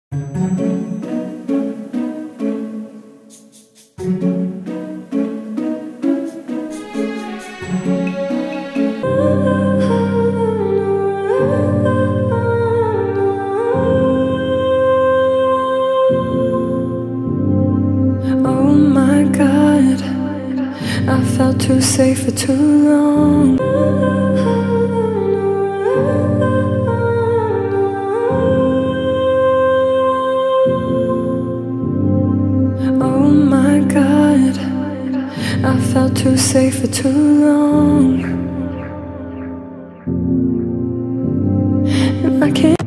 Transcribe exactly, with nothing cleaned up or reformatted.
Oh my God, I felt too safe for too long. Oh my God, I felt too safe for too long. And I can't